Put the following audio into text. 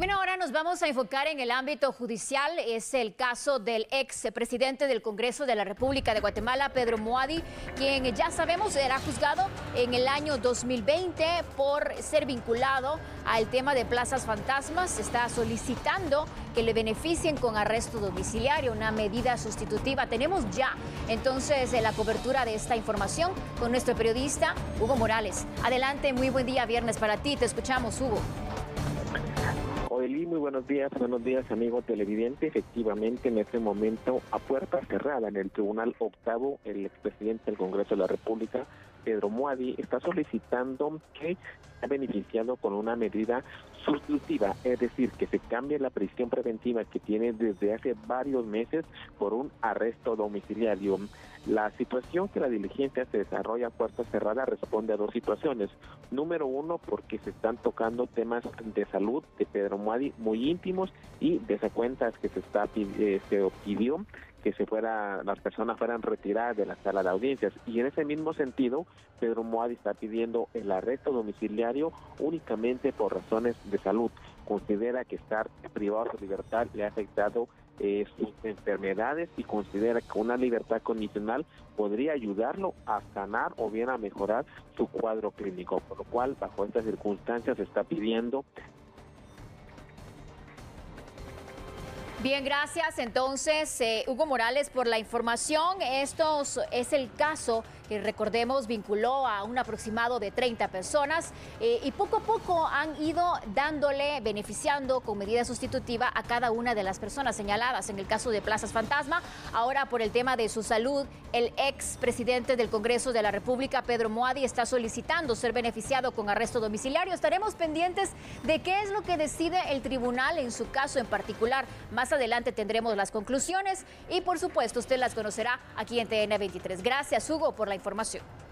Y bueno, ahora nos vamos a enfocar en el ámbito judicial. Es el caso del ex presidente del Congreso de la República de Guatemala, Pedro Moadi, quien ya sabemos será juzgado en el año 2020 por ser vinculado al tema de plazas fantasmas. Está solicitando que le beneficien con arresto domiciliario, una medida sustitutiva. Tenemos ya entonces la cobertura de esta información con nuestro periodista Hugo Morales. Adelante, muy buen día, viernes para ti. Te escuchamos, Hugo. Oeli, muy buenos días amigo televidente. Efectivamente, en este momento, a puerta cerrada en el Tribunal Octavo, el expresidente del Congreso de la República, Pedro Moadi, está solicitando que sea beneficiado con una medida sustitutiva, es decir, que se cambie la prisión preventiva que tiene desde hace varios meses por un arresto domiciliario. La situación que la diligencia se desarrolla a puerta cerrada responde a dos situaciones. Número uno, porque se están tocando temas de salud de Pedro Moadi muy íntimos y desacuentas que se pidió que las personas fueran retiradas de la sala de audiencias. Y en ese mismo sentido, Pedro Moadi está pidiendo el arresto domiciliario únicamente por razones de salud. Considera que estar privado de su libertad le ha afectado sus enfermedades y considera que una libertad condicional podría ayudarlo a sanar o bien a mejorar su cuadro clínico, por lo cual bajo estas circunstancias se está pidiendo. Bien, gracias entonces Hugo Morales por la información. Esto es el caso que, recordemos, vinculó a un aproximado de 30 personas y poco a poco han ido beneficiando con medida sustitutiva a cada una de las personas señaladas. En el caso de Plazas Fantasma, ahora por el tema de su salud, el ex presidente del Congreso de la República, Pedro Moadi, está solicitando ser beneficiado con arresto domiciliario. Estaremos pendientes de qué es lo que decide el tribunal en su caso en particular. Más adelante tendremos las conclusiones y, por supuesto, usted las conocerá aquí en TN 23. Gracias, Hugo, por la información.